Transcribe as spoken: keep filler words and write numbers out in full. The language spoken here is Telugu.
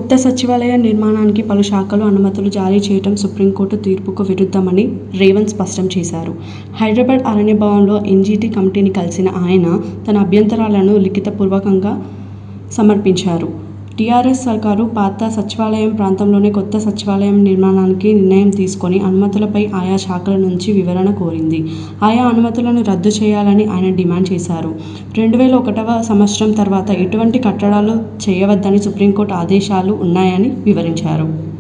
కొత్త సచివాలయ నిర్మాణానికి పలు శాఖలు అనుమతులు జారీ చేయడం సుప్రీంకోర్టు తీర్పుకు విరుద్ధమని రేవంత్ స్పష్టం చేశారు. హైదరాబాద్ అరణ్య భవన్లో ఎన్జీటీ కమిటీని కలిసిన ఆయన తన అభ్యంతరాలను లిఖితపూర్వకంగా సమర్పించారు. టీఆర్ఎస్ సర్కారు పాత సచివాలయం ప్రాంతంలోనే కొత్త సచివాలయం నిర్మాణానికి నిర్ణయం తీసుకొని అనుమతులపై ఆయా శాఖల నుంచి వివరణ కోరింది. ఆయా అనుమతులను రద్దు చేయాలని ఆయన డిమాండ్ చేశారు. రెండు వేల ఒకటివ సంవత్సరం తర్వాత ఎటువంటి కట్టడాలు చేయవద్దని సుప్రీంకోర్టు ఆదేశాలు ఉన్నాయని వివరించారు.